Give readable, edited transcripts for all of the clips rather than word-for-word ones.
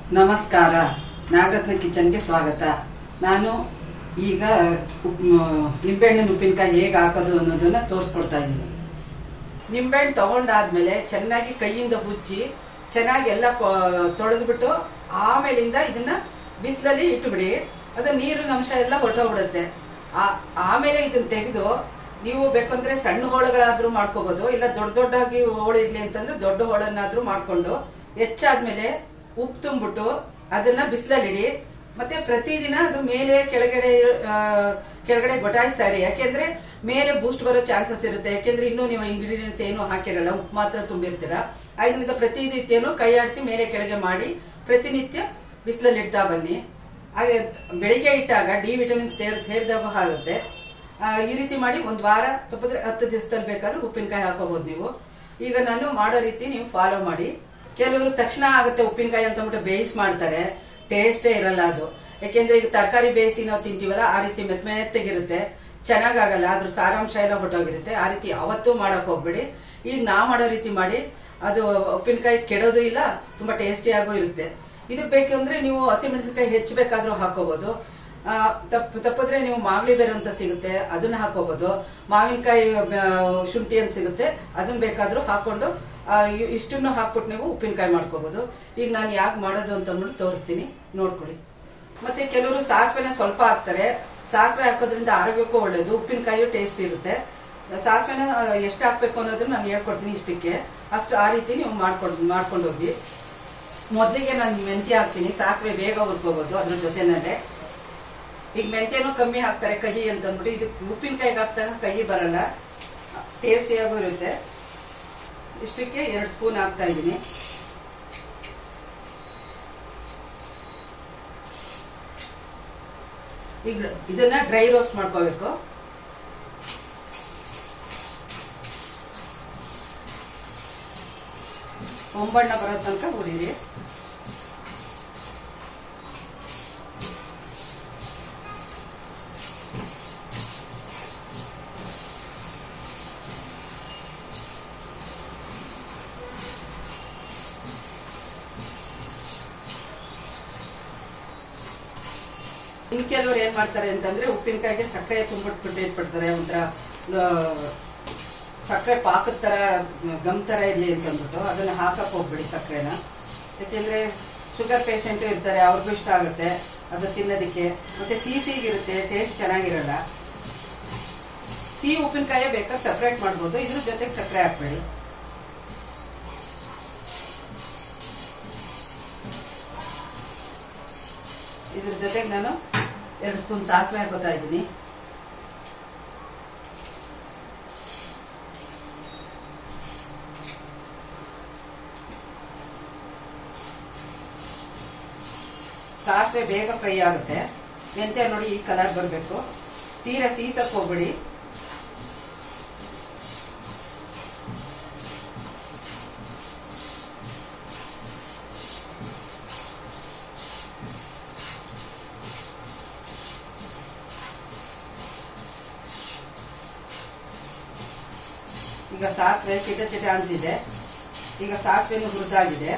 ನಮಸ್ಕಾರ. ನಾಗರತ್ನ ಕಿಚನ್ಗೆ ಸ್ವಾಗತ. ನಾನು ಈಗ ನಿಂಬೆಹಣ್ಣಿನ ಉಪ್ಪಿನಕಾಯಿ ಹೇಗೆ ಹಾಕೋದು ಅನ್ನೋದನ್ನ ತೋರಿಸ್ಕೊಡ್ತಾ ಇದ್ದೀನಿ. ನಿಂಬೆಹಣ್ಣು ತಗೊಂಡಾದ್ಮೇಲೆ ಚೆನ್ನಾಗಿ ಕೈಯಿಂದ ಉಜ್ಜಿ ಚೆನ್ನಾಗಿ ಎಲ್ಲ ತೊಳೆದ್ಬಿಟ್ಟು ಆಮೇಲಿಂದ ಇದನ್ನ ಬಿಸಿಲಲ್ಲಿ ಇಟ್ಟುಬಿಡಿ. ಅದು ನೀರಿನ ಅಂಶ ಎಲ್ಲ ಹೊರಟೋಗ್ಬಿಡುತ್ತೆ. ಆಮೇಲೆ ಇದನ್ನ ತೆಗೆದು ನೀವು ಬೇಕಂದ್ರೆ ಸಣ್ಣ ಹೋಳುಗಳಾದ್ರೂ ಮಾಡ್ಕೋಬಹುದು, ಇಲ್ಲ ದೊಡ್ಡ ದೊಡ್ಡಾಗಿ ಹೋಳು ಇರ್ಲಿ ಅಂತಂದ್ರೆ ದೊಡ್ಡ ಹೋಳನ್ನಾದ್ರೂ ಮಾಡ್ಕೊಂಡು ಹೆಚ್ಚಾದ್ಮೇಲೆ ಉಪ್ಪು ತುಂಬಿಟ್ಟು ಅದನ್ನ ಬಿಸಿಲಲ್ಲಿಡಿ. ಮತ್ತೆ ಪ್ರತಿದಿನ ಅದು ಮೇಲೆ ಕೆಳಗಡೆ ಗೊಟಾಯಿಸ್ತಾ ಇರಿ. ಯಾಕೆಂದ್ರೆ ಮೇಲೆ ಬೂಸ್ಟ್ ಬರೋ ಚಾನ್ಸಸ್ ಇರುತ್ತೆ. ಯಾಕೆಂದ್ರೆ ಇನ್ನೂ ನೀವು ಇಂಗ್ರೀಡಿಯೆಂಟ್ಸ್ ಏನು ಹಾಕಿರಲ್ಲ, ಉಪ್ಪು ಮಾತ್ರ ತುಂಬಿರ್ತೀರ. ಇದರಿಂದ ಪ್ರತಿನಿತ್ಯನೂ ಕೈ ಆಡಿಸಿ ಮೇಲೆ ಕೆಳಗೆ ಮಾಡಿ ಪ್ರತಿನಿತ್ಯ ಬಿಸಿಲಲ್ಲಿ ಇಡ್ತಾ ಬನ್ನಿ. ಹಾಗೆ ಬೆಳಿಗ್ಗೆ ಇಟ್ಟಾಗ ಡಿ ವಿಟಮಿನ್ಸ್ ಸೇರಿದಾಗ ಆಗುತ್ತೆ. ಈ ರೀತಿ ಮಾಡಿ ಒಂದ್ ವಾರ ತಪ್ಪಿದ್ರೆ 10 ದಿವಸದಲ್ಲಿ ಬೇಕಾದ್ರೂ ಉಪ್ಪಿನಕಾಯಿ ಹಾಕೋಬಹುದು ನೀವು. ಈಗ ನಾನು ಮಾಡೋ ರೀತಿ ನೀವು ಫಾಲೋ ಮಾಡಿ. ಕೆಲವರು ತಕ್ಷಣ ಆಗುತ್ತೆ ಉಪ್ಪಿನಕಾಯಿ ಅಂತ ಅಂದ್ಬಿಟ್ಟು ಬೇಯಿಸಿ ಮಾಡ್ತಾರೆ, ಟೇಸ್ಟೇ ಇರಲ್ಲ ಅದು. ಯಾಕೆಂದ್ರೆ ಈಗ ತರಕಾರಿ ಬೇಯಿಸಿ ನಾವು ತಿಂತೀವಲ್ಲ, ಆ ರೀತಿ ಮೆತ್ತಗಿರುತ್ತೆ, ಚೆನ್ನಾಗಾಗಲ್ಲ, ಅದ್ರ ಸಾರಾಂಶ ಎಲ್ಲ ಹೊಟ್ಟೋಗಿರುತ್ತೆ. ಆ ರೀತಿ ಯಾವತ್ತೂ ಮಾಡಕ್ ಹೋಗ್ಬೇಡಿ. ಈಗ ನಾ ಮಾಡೋ ರೀತಿ ಮಾಡಿ, ಅದು ಉಪ್ಪಿನಕಾಯಿ ಕೆಡೋದು ಇಲ್ಲ, ತುಂಬಾ ಟೇಸ್ಟಿಯಾಗೂ ಇರುತ್ತೆ. ಇದಕ್ಕೆ ಬೇಕಂದ್ರೆ ನೀವು ಹಸಿಮೆಣಸಿನಕಾಯಿ ಹೆಚ್ಚಬೇಕಾದ್ರೂ ಹಾಕೋಬಹುದು. ತಪ್ಪಿದ್ರೆ ನೀವು ಮಾಗಳಿ ಬೇರೆ ಅಂತ ಸಿಗುತ್ತೆ, ಅದನ್ನ ಹಾಕೋಬಹುದು. ಮಾವಿನಕಾಯಿ ಶುಂಠಿ ಅಂತ ಸಿಗುತ್ತೆ, ಅದನ್ನ ಬೇಕಾದ್ರೂ ಹಾಕೊಂಡು ಇಷ್ಟನ್ನು ಹಾಕ್ಬಿಟ್ಟು ನೀವು ಉಪ್ಪಿನಕಾಯಿ ಮಾಡ್ಕೋಬಹುದು. ಈಗ ನಾನು ಯಾಕೆ ಮಾಡೋದು ಅಂತ ಅಂದ್ಬಿಟ್ಟು ತೋರಿಸ್ತೀನಿ, ನೋಡ್ಕೊಳ್ಳಿ. ಮತ್ತೆ ಕೆಲವರು ಸಾಸಿವೆನ ಸ್ವಲ್ಪ ಹಾಕ್ತಾರೆ. ಸಾಸಿವೆ ಹಾಕೋದ್ರಿಂದ ಆರೋಗ್ಯಕ್ಕೂ ಒಳ್ಳೇದು, ಉಪ್ಪಿನಕಾಯಿಯು ಟೇಸ್ಟ್ ಇರುತ್ತೆ. ಸಾಸಿವೆನ ಎಷ್ಟು ಹಾಕ್ಬೇಕು ಅನ್ನೋದನ್ನ ನಾನು ಹೇಳ್ಕೊಡ್ತೀನಿ. ಇಷ್ಟಕ್ಕೆ ಅಷ್ಟು ಆ ರೀತಿ ನೀವು ಮಾಡ್ಕೊಂಡು ಹೋಗಿ. ಮೊದಲಿಗೆ ನಾನು ಮೆಂತ್ಯ ಹಾಕ್ತೀನಿ. ಸಾಸಿವೆ ಬೇಗ ಹುರ್ಕೋಬಹುದು ಅದ್ರ ಜೊತೆನಲ್ಲೇ. ಈಗ ಮೆಂತ್ಯನೂ ಕಮ್ಮಿ ಹಾಕ್ತಾರೆ ಕಹಿ ಅಂತಂದ್ಬಿಟ್ಟು. ಇದು ಉಪ್ಪಿನಕಾಯಿಗೆ ಹಾಕ್ದಾಗ ಕಹಿ ಬರಲ್ಲ, ಟೇಸ್ಟಿಯಾಗೂ ಇರುತ್ತೆ. ಇಷ್ಟಕ್ಕೆ 2 ಸ್ಪೂನ್ ಹಾಕ್ತಾ ಇದ್ದೀನಿ. ಈಗ ಇದನ್ನ ಡ್ರೈ ರೋಸ್ಟ್ ಮಾಡ್ಕೋಬೇಕು. ಹೊಂಬಣ್ಣ ಬರೋ ತನಕ ಹುರಿರಿ. ಇನ್ ಕೆಲವರು ಏನ್ ಮಾಡ್ತಾರೆ ಅಂತಂದ್ರೆ ಉಪ್ಪಿನಕಾಯಿಗೆ ಸಕ್ಕರೆ ತುಂಬಿಟ್ಬಿಟ್ಟು ಇಟ್ಬಿಡ್ತಾರೆ. ಒಂಥರ ಸಕ್ಕರೆ ಪಾಕದ ತರ ಗಮ್ ತರ ಇರ್ಲಿ ಅಂತಂದ್ಬಿಟ್ಟು ಅದನ್ನ ಹಾಕಕ್ ಹೋಗ್ಬಿಡಿ ಸಕ್ಕರೆನ. ಯಾಕೆಂದ್ರೆ ಶುಗರ್ ಪೇಷಂಟ್ ಇರ್ತಾರೆ, ಅವ್ರಿಗೂ ಇಷ್ಟ ಆಗುತ್ತೆ ಅದು ತಿನ್ನೋದಿಕ್ಕೆ. ಮತ್ತೆ ಸಿಹಿಗಿರುತ್ತೆ, ಟೇಸ್ಟ್ ಚೆನ್ನಾಗಿರಲ್ಲ. ಸಿಹಿ ಉಪ್ಪಿನಕಾಯಿ ಬೇಕಾದ್ರೆ ಸಪ್ರೇಟ್ ಮಾಡ್ಬೋದು, ಇದ್ರ ಜೊತೆಗೆ ಸಕ್ಕರೆ ಹಾಕ್ಬೇಡಿ. ಇದ್ರ ಜೊತೆಗೆ ನಾನು 2 ಸ್ಪೂನ್ ಸಾಸಿವೆ ಹಾಕೋತಾ ಇದ್ದೀನಿ. ಸಾಸಿವೆ ಬೇಗ ಫ್ರೈ ಆಗುತ್ತೆ. ಮೆಂತ್ಯ ನೋಡಿ ಈ ಕಲರ್ ಬರಬೇಕು, ತೀರಾ ಸೀಸಕ್ ಹೋಗ್ಬಿಡಿ. ಈಗ ಸಾಸಿವೆ ಚಿಟ ಅನ್ಸಿದೆ. ಈಗ ಸಾಸಿವೆನು ಹುರಿದಾಗಿದೆ.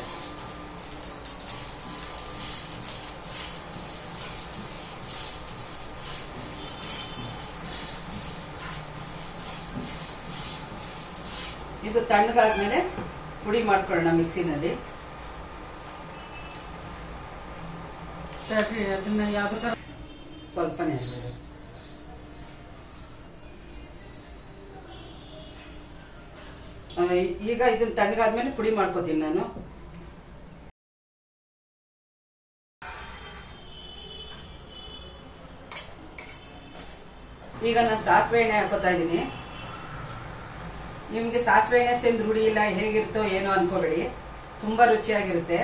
ಇದು ತಣ್ಣಗಾದ್ಮೇಲೆ ಪುಡಿ ಮಾಡ್ಕೊಳ್ಳೋಣ ಮಿಕ್ಸಿನಲ್ಲಿ. ಅದನ್ನ ಯಾವ್ದು ಸ್ವಲ್ಪನೇ ಈಗ ಇದನ್ನ ತಣ್ಣಗಾದ್ಮೇಲೆ ಪುಡಿ ಮಾಡ್ಕೋತೀನಿ ನಾನು. ಈಗ ನಾನು ಸಾಸಿವೆ ಎಣ್ಣೆ ಹಾಕೋತಾ ಇದ್ದೀನಿ. ನಿಮ್ಗೆ ಸಾಸಿವೆ ಎಣ್ಣೆ ತಿಂದು ರೂಢಿ ಇಲ್ಲ, ಹೇಗಿರುತ್ತೋ ಏನೋ ಅನ್ಕೋಬೇಡಿ, ತುಂಬಾ ರುಚಿಯಾಗಿರುತ್ತೆ.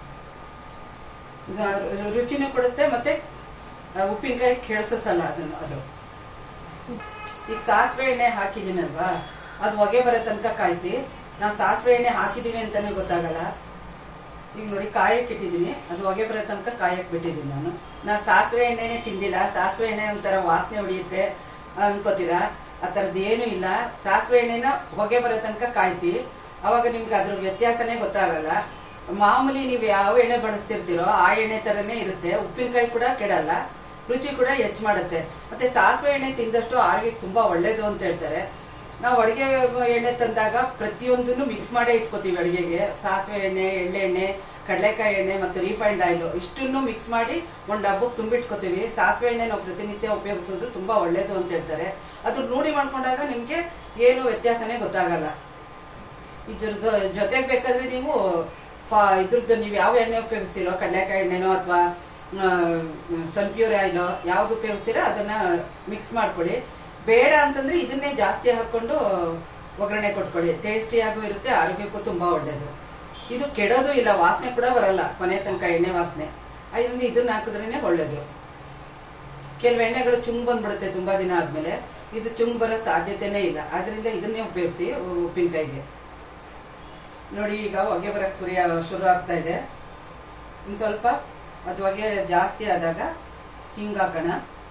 ರುಚಿನೂ ಕೊಡುತ್ತೆ, ಮತ್ತೆ ಉಪ್ಪಿನಕಾಯಿ ಕೆಳಸಲ್ಲ ಅದು. ಈಗ ಸಾಸಿವೆ ಎಣ್ಣೆ ಹಾಕಿದ್ದೀನಲ್ವಾ, ಅದು ಹೊಗೆ ಬರೋ ತನಕ ಕಾಯಿಸಿ. ನಾವು ಸಾಸಿವೆ ಎಣ್ಣೆ ಹಾಕಿದೀವಿ ಅಂತಾನೆ ಗೊತ್ತಾಗಲ್ಲ. ಈಗ ನೋಡಿ ಕಾಯಕ್ಕೆ ಇಟ್ಟಿದ್ದೀನಿ, ಅದು ಹೊಗೆ ಬರೋ ತನಕ ಕಾಯಕ್ಕೆ ಬಿಟ್ಟಿದ್ದೀನಿ ನಾನು. ಸಾಸಿವೆ ಎಣ್ಣೆನೆ ತಿಂದಿಲ್ಲ, ಸಾಸಿವೆ ಎಣ್ಣೆ ಒಂಥರ ವಾಸನೆ ಹೊಡಿಯುತ್ತೆ ಅನ್ಕೋತೀರಾ, ಆ ತರದ್ ಏನು ಇಲ್ಲ. ಸಾಸಿವೆ ಎಣ್ಣೆನ ಹೊಗೆ ಬರೋ ತನಕ ಕಾಯಿಸಿ, ಅವಾಗ ನಿಮ್ಗೆ ಅದ್ರ ವ್ಯತ್ಯಾಸನೇ ಗೊತ್ತಾಗಲ್ಲ. ಮಾಮೂಲಿ ನೀವು ಯಾವ ಎಣ್ಣೆ ಬಳಸ್ತಿರ್ತೀರೋ ಆ ಎಣ್ಣೆ ತರನೇ ಇರುತ್ತೆ. ಉಪ್ಪಿನಕಾಯಿ ಕೂಡ ಕೆಡಲ್ಲ, ರುಚಿ ಕೂಡ ಹೆಚ್ಚು ಮಾಡುತ್ತೆ. ಮತ್ತೆ ಸಾಸಿವೆ ಎಣ್ಣೆ ತಿಂದಷ್ಟು ಆರೋಗ್ಯಕ್ಕೆ ತುಂಬಾ ಒಳ್ಳೇದು ಅಂತ ಹೇಳ್ತಾರೆ. ನಾವು ಅಡಿಗೆ ಎಣ್ಣೆ ತಂದಾಗ ಪ್ರತಿಯೊಂದನ್ನು ಮಿಕ್ಸ್ ಮಾಡೇ ಇಟ್ಕೋತೀವಿ ಅಡಿಗೆಗೆ. ಸಾಸಿವೆ ಎಣ್ಣೆ, ಎಳ್ಳೆಣ್ಣೆ, ಕಡಲೆಕಾಯಿ ಎಣ್ಣೆ ಮತ್ತು ರಿಫೈಂಡ್ ಆಯಿಲ್ ಇಷ್ಟನ್ನು ಮಿಕ್ಸ್ ಮಾಡಿ ಒಂದು ಡಬ್ಬಕ್ಕೆ ತುಂಬಿಟ್ಕೋತೀವಿ. ಸಾಸಿವೆ ಎಣ್ಣೆ ನಾವು ಪ್ರತಿನಿತ್ಯ ಉಪಯೋಗಿಸಿದ್ರು ತುಂಬಾ ಒಳ್ಳೇದು ಅಂತ ಹೇಳ್ತಾರೆ. ಅದು ರೂಢಿ ಮಾಡ್ಕೊಂಡಾಗ ನಿಮ್ಗೆ ಏನು ವ್ಯತ್ಯಾಸನೇ ಗೊತ್ತಾಗಲ್ಲ. ಇದ್ರದ್ದು ಜೊತೆಗೆ ಬೇಕಾದ್ರೆ ನೀವು ಇದ್ರದ್ದು ನೀವು ಯಾವ ಎಣ್ಣೆ ಉಪಯೋಗಿಸ್ತೀರೋ, ಕಡಲೆಕಾಯಿ ಎಣ್ಣೆನೋ ಅಥವಾ ಸನ್ಪ್ಯೂರ್ ಆಯಿಲ್ ಯಾವ್ದು ಉಪಯೋಗಿಸ್ತೀರೋ ಅದನ್ನ ಮಿಕ್ಸ್ ಮಾಡ್ಕೊಳ್ಳಿ. ಬೇಡ ಅಂತಂದ್ರೆ ಇದನ್ನೇ ಜಾಸ್ತಿ ಹಾಕೊಂಡು ಒಗ್ಗರಣೆ ಕೊಟ್ಕೊಳ್ಳಿ. ಟೇಸ್ಟಿಯಾಗೂ ಇರುತ್ತೆ, ಆರೋಗ್ಯಕ್ಕೂ ತುಂಬಾ ಒಳ್ಳೇದು. ಇದು ಕೆಡೋದು ಇಲ್ಲ, ವಾಸನೆ ಕೂಡ ಬರಲ್ಲ ಕೊನೆ ತನಕ, ಎಣ್ಣೆ ವಾಸನೆ. ಅದರಿಂದ ಇದನ್ನ ಹಾಕಿದ್ರೇನೆ ಒಳ್ಳೇದು. ಕೆಲವು ಎಣ್ಣೆಗಳು ಚುಂಗ್ ಬಂದ್ಬಿಡುತ್ತೆ ತುಂಬಾ ದಿನ ಆದ್ಮೇಲೆ, ಇದು ಚುಂಗ್ ಬರೋ ಸಾಧ್ಯತೆನೇ ಇಲ್ಲ. ಆದ್ರಿಂದ ಇದನ್ನೇ ಉಪಯೋಗಿಸಿ ಉಪ್ಪಿನಕಾಯಿಗೆ. ನೋಡಿ ಈಗ ಹೊಗೆ ಬರಕ್ ಶುರು ಆಗ್ತಾ ಇದೆ. ಇನ್ ಸ್ವಲ್ಪ ಅದು ಹೊಗೆ ಜಾಸ್ತಿ ಆದಾಗ ಹಿಂಗ್ ಹಾಕೋಣ.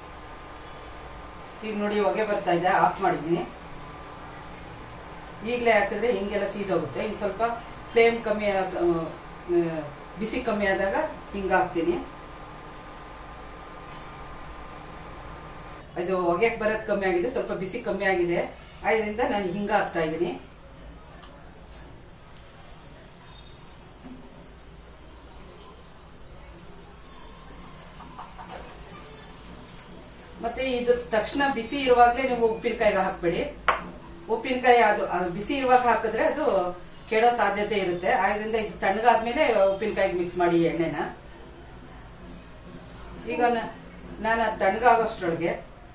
ಈಗ ನೋಡಿ ಹೊಗೆ ಬರ್ತಾ ಇದೆ, ಆಫ್ ಮಾಡಿದೀನಿ. ಈಗಲೇ ಹಾಕಿದ್ರೆ ಹಿಂಗೆಲ್ಲ ಸೀದೋಗುತ್ತೆ. ಇನ್ ಸ್ವಲ್ಪ ಫ್ಲೇಮ್ ಕಮ್ಮಿ, ಬಿಸಿ ಕಮ್ಮಿ ಆದಾಗ ಹಿಂಗ ಹಾಕ್ತೀನಿ. ಇದು ಹೊಗೆ ಬರೋದು ಕಮ್ಮಿ ಆಗಿದೆ, ಸ್ವಲ್ಪ ಬಿಸಿ ಕಮ್ಮಿ ಆಗಿದೆ. ಅದರಿಂದ ನಾನು ಹಿಂಗ ಹಾಕ್ತಾ ಇದ್ದೀನಿ. ಮತ್ತೆ ಇದು ತಕ್ಷಣ ಬಿಸಿ ಇರುವಾಗಲೇ ನೀವು ಉಪ್ಪಿನಕಾಯಿಗೆ ಹಾಕ್ಬೇಡಿ. ಉಪ್ಪಿನಕಾಯಿ ಅದು ಬಿಸಿ ಇರುವಾಗ ಹಾಕಿದ್ರೆ ಅದು ಕೆಡೋ ಸಾಧ್ಯತೆ ಇರುತ್ತೆ. ಆದ್ರಿಂದ ಇದು ತಣ್ಣಗಾದ್ಮೇಲೆ ಉಪ್ಪಿನಕಾಯಿಗೆ ಮಿಕ್ಸ್ ಮಾಡಿ ಎಣ್ಣೆನ. ಈಗ ನಾನು ತಣ್ಣಗಾಗೋಷ್ಟ್ರೊಳಗೆ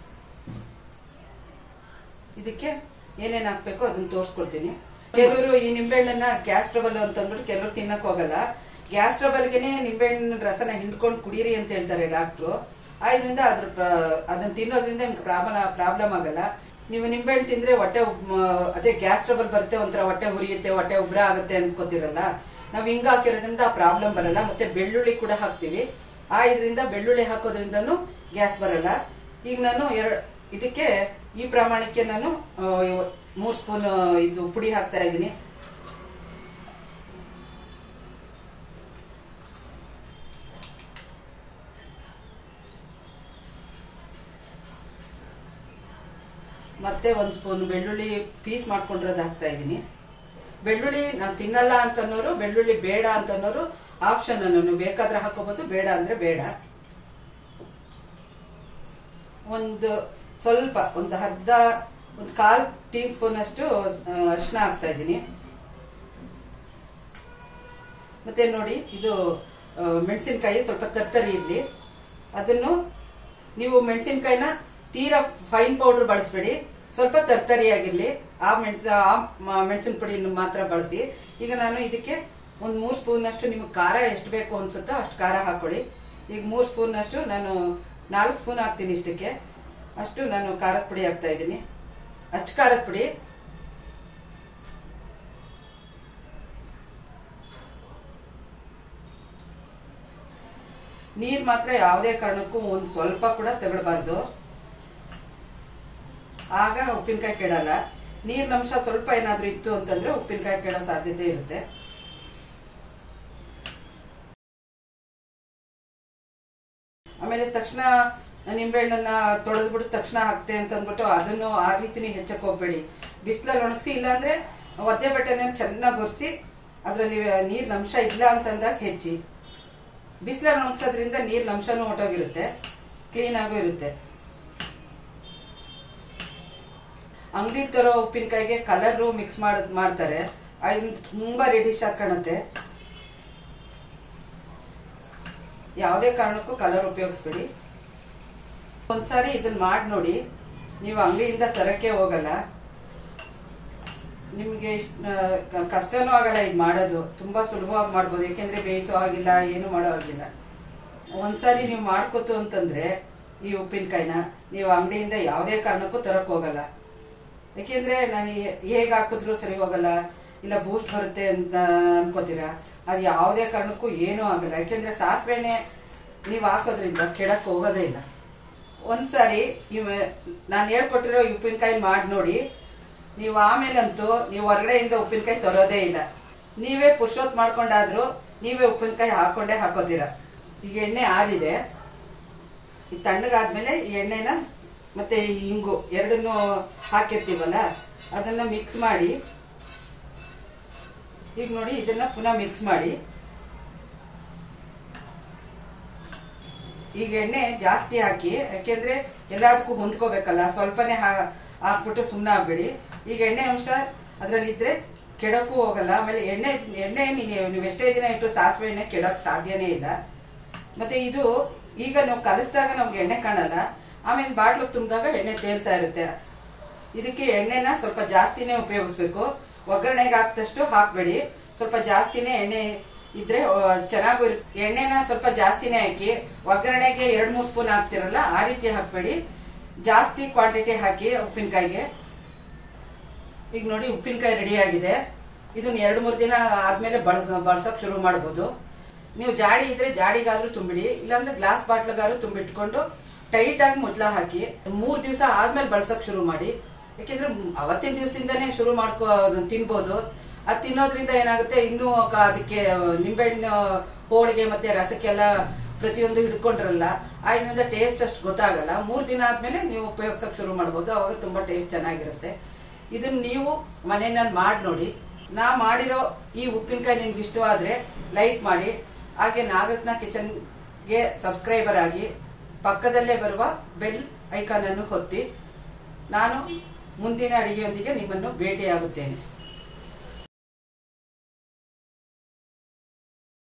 ಇದಕ್ಕೆ ಏನೇನ್ ಹಾಕ್ಬೇಕು ಅದನ್ನ ತೋರಿಸ್ಕೊಡ್ತೀನಿ. ಕೆಲವರು ಈ ನಿಂಬೆಹಣ್ಣನ್ನ ಗ್ಯಾಸ್ ಟ್ರಬಲ್ ಅಂತ ಅಂದ್ಬಿಟ್ಟು ಕೆಲವರು ತಿನ್ನಕ್ ಹೋಗಲ್ಲ. ಗ್ಯಾಸ್ ಟ್ರಬಲ್ಗೆನೆ ನಿಂಬೆಹಣ್ಣಿನ ರಸನ ಹಿಂಡ್ಕೊಂಡು ಕುಡೀರಿ ಅಂತ ಹೇಳ್ತಾರೆ ಡಾಕ್ಟ್ರು. ಆದ್ರಿಂದ ಅದನ್ನ ತಿನ್ನೋದ್ರಿಂದ ನಿಮ್ಗೆ ಪ್ರಾಬ್ಲಮ್ ಆಗಲ್ಲ. ನೀವು ನಿಂಬೆಹಣ್ಣು ತಿಂದ್ರೆ ಹೊಟ್ಟೆ ಅದೇ ಗ್ಯಾಸ್ ಟ್ರಬಲ್ ಬರುತ್ತೆ, ಒಂಥರ ಹೊಟ್ಟೆ ಹುರಿಯುತ್ತೆ, ಹೊಟ್ಟೆ ಉಬ್ರ ಆಗುತ್ತೆ ಅಂದ್ಕೋತಿರಲ್ಲ. ನಾವು ಹಿಂಗ ಹಾಕಿರೋದ್ರಿಂದ ಆ ಪ್ರಾಬ್ಲಮ್ ಬರಲ್ಲ. ಮತ್ತೆ ಬೆಳ್ಳುಳ್ಳಿ ಕೂಡ ಹಾಕ್ತಿವಿ. ಇದರಿಂದ ಬೆಳ್ಳುಳ್ಳಿ ಹಾಕೋದ್ರಿಂದನೂ ಗ್ಯಾಸ್ ಬರಲ್ಲ. ಈಗ ನಾನು ಇದಕ್ಕೆ ಈ ಪ್ರಮಾಣಕ್ಕೆ ನಾನು 3 ಸ್ಪೂನ್ ಇದು ಪುಡಿ ಹಾಕ್ತಾ ಇದ್ದೀನಿ. ಮತ್ತೆ 1 ಸ್ಪೂನ್ ಬೆಳ್ಳುಳ್ಳಿ ಪೀಸ್ ಮಾಡ್ಕೊಂಡಿರೋದು ಹಾಕ್ತಾ ಇದ್ದೀನಿ. ಬೆಳ್ಳುಳ್ಳಿ ನಾವು ತಿನ್ನಲ್ಲ ಅಂತನೋರು, ಬೆಳ್ಳುಳ್ಳಿ ಬೇಡ ಅಂತನೋರು ಆಪ್ಷನ್. ನಾನು ಬೇಕಾದ್ರೆ ಹಾಕೋಬಹುದು, ಬೇಡ ಅಂದ್ರೆ ಬೇಡ. ಸ್ವಲ್ಪ ಒಂದು ಕಾಲ್ ಟೀ ಸ್ಪೂನ್ ಅಷ್ಟು ಅರಿಶಿನ ಹಾಕ್ತಾ ಇದ್ದೀನಿ. ಮತ್ತೆ ನೋಡಿ ಇದು ಮೆಣಸಿನ್ಕಾಯಿ ಸ್ವಲ್ಪ ತರ್ತರಿ ಇರ್ಲಿ. ಅದನ್ನು ನೀವು ಮೆಣಸಿನ್ಕಾಯಿನ ತೀರಾ ಫೈನ್ ಪೌಡರ್ ಬಳಸಬೇಡಿ, ಸ್ವಲ್ಪ ತರ್ತರಿಯಾಗಿರ್ಲಿ. ಆ ಮೆಣಸಿನ ಪುಡಿ ಮಾತ್ರ ಬಳಸಿ. ಈಗ ನಾನು ಇದಕ್ಕೆ 3 ಸ್ಪೂನ್ ಅಷ್ಟು ನಿಮ್ಗೆ ಖಾರ ಎಷ್ಟು ಬೇಕು ಅನ್ಸುತ್ತೋ ಅಷ್ಟು ಖಾರ ಹಾಕೊಳ್ಳಿ. ಈಗ 3 ಸ್ಪೂನ್ ಅಷ್ಟು ನಾನು 4 ಸ್ಪೂನ್ ಹಾಕ್ತೀನಿ. ಇಷ್ಟಕ್ಕೆ ಅಷ್ಟು ನಾನು ಖಾರದ ಪುಡಿ ಹಾಕ್ತಾ ಇದ್ದೀನಿ, ಅಚ್ಚ ಖಾರದ ಪುಡಿ. ನೀರ್ ಮಾತ್ರ ಯಾವುದೇ ಕಾರಣಕ್ಕೂ ಒಂದ್ ಸ್ವಲ್ಪ ಕೂಡ ತಗೊಳ್ಬಾರ್ದು, ಆಗ ಉಪ್ಪಿನಕಾಯಿ ಕೆಡಲ್ಲ. ನೀರಿನ ಅಂಶ ಸ್ವಲ್ಪ ಏನಾದ್ರೂ ಇತ್ತು ಅಂತಂದ್ರೆ ಉಪ್ಪಿನಕಾಯಿ ಕೆಡೋ ಸಾಧ್ಯತೆ ಇರುತ್ತೆ. ಆಮೇಲೆ ತಕ್ಷಣ ನಿಂಬೆಹಣ್ಣನ್ನ ತೊಳೆದ್ಬಿಟ್ಟು ತಕ್ಷಣ ಹಾಕ್ತೆ ಅಂತ ಅಂದ್ಬಿಟ್ಟು ಅದನ್ನು ಆ ರೀತಿನೇ ಹೆಚ್ಚಕ್ ಹೋಗ್ಬೇಡಿ. ಬಿಸಿಲಲ್ಲಿ ಒಣಗಿಸಿ, ಇಲ್ಲಾಂದ್ರೆ ಒದ್ದೆ ಬಟ್ಟೆನ ಚೆನ್ನಾಗಿ ಒರೆಸಿ ಅದ್ರಲ್ಲಿ ನೀರಿನ ಅಂಶ ಇಲ್ಲ ಅಂತಂದಾಗ ಹೆಚ್ಚಿ. ಬಿಸಿಲಲ್ಲಿ ಒಣಗಿಸೋದ್ರಿಂದ ನೀರಿನ ಅಂಶನೂ ಹೊಟ್ಟೋಗಿರುತ್ತೆ, ಕ್ಲೀನ್ ಆಗು ಇರುತ್ತೆ. ಅಂಗಡಿ ತರೋ ಉಪ್ಪಿನಕಾಯಿಗೆ ಕಲರ್ ಮಿಕ್ಸ್ ಮಾಡ್ತಾರೆ, ಅದನ್ನ ತುಂಬಾ ರೆಡಿಶ್ ಆಗಿ ಕಾಣುತ್ತೆ. ಯಾವುದೇ ಕಾರಣಕ್ಕೂ ಕಲರ್ ಉಪಯೋಗಿಸ್ಬೇಡಿ. ಒಂದ್ಸಾರಿ ಇದನ್ನ ಮಾಡಿ ನೋಡಿ, ನೀವು ಅಂಗಡಿಯಿಂದ ತರಕ್ಕೆ ಹೋಗಲ್ಲ, ನಿಮ್ಗೆ ಕಷ್ಟನೂ ಆಗಲ್ಲ. ಇದು ಮಾಡೋದು ತುಂಬಾ ಸುಲಭವಾಗಿ ಮಾಡ್ಬೋದು, ಯಾಕೆಂದ್ರೆ ಬೇಯಿಸೋ ಆಗಿಲ್ಲ, ಏನು ಮಾಡೋ ಆಗಿಲ್ಲ. ಒಂದ್ಸಾರಿ ನೀವು ಮಾಡ್ಕೋತು ಅಂತಂದ್ರೆ ಈ ಉಪ್ಪಿನಕಾಯಿನ ನೀವು ಅಂಗಡಿಯಿಂದ ಯಾವುದೇ ಕಾರಣಕ್ಕೂ ತರಕ್ ಹೋಗಲ್ಲ. ಯಾಕೆಂದ್ರೆ ನಾನು ಹೇಗ್ ಹಾಕಿದ್ರು ಸರಿ ಹೋಗಲ್ಲ, ಇಲ್ಲ ಬೂಸ್ಟ್ ಬರುತ್ತೆ ಅಂತ ಅನ್ಕೋತೀರಾ. ಅದು ಯಾವುದೇ ಕಾರಣಕ್ಕೂ ಏನೂ ಆಗಲ್ಲ. ಯಾಕೆಂದ್ರೆ ಸಾಸಿವೆ ಎಣ್ಣೆ ನೀವು ಹಾಕೋದ್ರಿಂದ ಕೆಡಕ್ ಹೋಗೋದೇ ಇಲ್ಲ. ಒಂದ್ಸಾರಿ ನಾನು ಹೇಳ್ಕೊಟ್ಟಿರೋ ಉಪ್ಪಿನಕಾಯಿ ಮಾಡಿ ನೋಡಿ, ನೀವು ಆಮೇಲಂತೂ ನೀವು ಹೊರಗಡೆಯಿಂದ ಉಪ್ಪಿನಕಾಯಿ ತರೋದೇ ಇಲ್ಲ. ನೀವೇ ಪುರುಷೋತ್ ಮಾಡ್ಕೊಂಡಾದ್ರೂ ನೀವೇ ಉಪ್ಪಿನಕಾಯಿ ಹಾಕೊಂಡೇ ಹಾಕೋತೀರಾ. ಈಗ ಎಣ್ಣೆ ಆರಿದೆ, ಈ ತಣ್ಣಗಾದ್ಮೇಲೆ ಈ ಎಣ್ಣೆನ ಮತ್ತೆ ಈ ಇಂಗು ಎರಡನ್ನು ಹಾಕಿರ್ತೀವಲ್ಲ ಅದನ್ನ ಮಿಕ್ಸ್ ಮಾಡಿ, ಈಗ ನೋಡಿ ಇದನ್ನ ಪುನಃ ಮಿಕ್ಸ್ ಮಾಡಿ. ಈಗ ಎಣ್ಣೆ ಜಾಸ್ತಿ ಹಾಕಿ, ಯಾಕೆಂದ್ರೆ ಎಲ್ಲದಕ್ಕೂ ಹೊಂದ್ಕೋಬೇಕಲ್ಲ, ಸ್ವಲ್ಪನೇ ಹಾಕ್ಬಿಟ್ಟು ಸುಮ್ಮನೆ ಆಗ್ಬೇಡಿ. ಈಗ ಎಣ್ಣೆ ಅಂಶ ಅದ್ರಲ್ಲಿ ಇದ್ರೆ ಕೆಡಕ್ಕೂ ಹೋಗಲ್ಲ. ಆಮೇಲೆ ಎಣ್ಣೆ ನೀವು ಎಷ್ಟೇ ದಿನ ಇಟ್ಟು ಸಾಸಿವೆ ಎಣ್ಣೆ ಕೆಡಕ್ ಸಾಧ್ಯನೇ ಇಲ್ಲ. ಮತ್ತೆ ಇದು ಈಗ ನಾವು ಕಲಿಸಿದಾಗ ನಮ್ಗೆ ಎಣ್ಣೆ ಕಾಣಲ್ಲ, ಆಮೇಲೆ ಬಾಟ್ಲು ತುಂಬಿದಾಗ ಎಣ್ಣೆ ತೇಲ್ತಾ ಇರುತ್ತೆ. ಇದಕ್ಕೆ ಎಣ್ಣೆನ ಸ್ವಲ್ಪ ಜಾಸ್ತಿನೇ ಉಪಯೋಗಿಸ್ಬೇಕು. ಒಗ್ಗರಣೆಗೆ ಹಾಕಿದಷ್ಟು ಹಾಕ್ಬೇಡಿ, ಸ್ವಲ್ಪ ಜಾಸ್ತಿನೇ ಎಣ್ಣೆ ಇದ್ರೆ ಚೆನ್ನಾಗೂ ಎಣ್ಣೆನ ಸ್ವಲ್ಪ ಜಾಸ್ತಿನೇ ಹಾಕಿ. ಒಗ್ಗರಣೆಗೆ 2-3 ಸ್ಪೂನ್ ಹಾಕ್ತಿರಲ್ಲ ಆ ರೀತಿ ಹಾಕ್ಬೇಡಿ, ಜಾಸ್ತಿ ಕ್ವಾಂಟಿಟಿ ಹಾಕಿ ಉಪ್ಪಿನಕಾಯಿಗೆ. ಈಗ ನೋಡಿ ಉಪ್ಪಿನಕಾಯಿ ರೆಡಿ ಆಗಿದೆ. ಇದನ್ನ 2-3 ದಿನ ಆದ್ಮೇಲೆ ಬಳಸೋಕ್ ಶುರು ಮಾಡ್ಬೋದು. ನೀವು ಜಾಡಿ ಇದ್ರೆ ಜಾಡಿಗಾದ್ರೂ ತುಂಬಿಡಿ, ಇಲ್ಲಾಂದ್ರೆ ಗ್ಲಾಸ್ ಬಾಟ್ಲಿಗಾದ್ರೂ ತುಂಬಿಟ್ಕೊಂಡು ಟೈಟ್ ಆಗಿ ಮುಚ್ಚಳ ಹಾಕಿ 3 ದಿವಸ ಆದ್ಮೇಲೆ ಬಳಸಕ್ ಶುರು ಮಾಡಿ. ಯಾಕೆಂದ್ರೆ ಅವತ್ತಿನ ದಿವಸದಿಂದಾನೇ ಶುರು ಮಾಡ್ಕೊ ತಿನ್ಬೋದು. ಅದು ತಿನ್ನೋದ್ರಿಂದ ಏನಾಗುತ್ತೆ, ಇನ್ನೂ ಅದಕ್ಕೆ ನಿಂಬೆಹಣ್ಣು ಹೋಳಿಗೆ ಮತ್ತೆ ರಸಕ್ಕೆಲ್ಲ ಪ್ರತಿಯೊಂದು ಹಿಡ್ಕೊಂಡ್ರಲ್ಲ, ಅದರಿಂದ ಟೇಸ್ಟ್ ಅಷ್ಟು ಗೊತ್ತಾಗಲ್ಲ. 3 ದಿನ ಆದ್ಮೇಲೆ ನೀವು ಉಪಯೋಗಿಸಕ್ ಶುರು ಮಾಡ್ಬೋದು, ಅವಾಗ ತುಂಬಾ ಟೇಸ್ಟ್ ಚೆನ್ನಾಗಿರುತ್ತೆ. ಇದನ್ನ ನೀವು ಮನೆಯಲ್ಲಿ ಮಾಡಿ ನೋಡಿ. ನಾ ಮಾಡಿರೋ ಈ ಉಪ್ಪಿನಕಾಯಿ ನಿಮ್ಗೆ ಇಷ್ಟವಾದ್ರೆ ಲೈಕ್ ಮಾಡಿ, ಹಾಗೆ ನಾಗರತ್ನ ಕಿಚನ್ಗೆ ಸಬ್ಸ್ಕ್ರೈಬರ್ ಆಗಿ ಪಕ್ಕದಲ್ಲೇ ಬರುವ ಬೆಲ್ ಐಕಾನ್ ಅನ್ನು ಒತ್ತಿ. ನಾನು ಮುಂದಿನ ಅಡಿಗೆಯೊಂದಿಗೆ ನಿಮ್ಮನ್ನು ಭೇಟಿಯಾಗುತ್ತೇನೆ.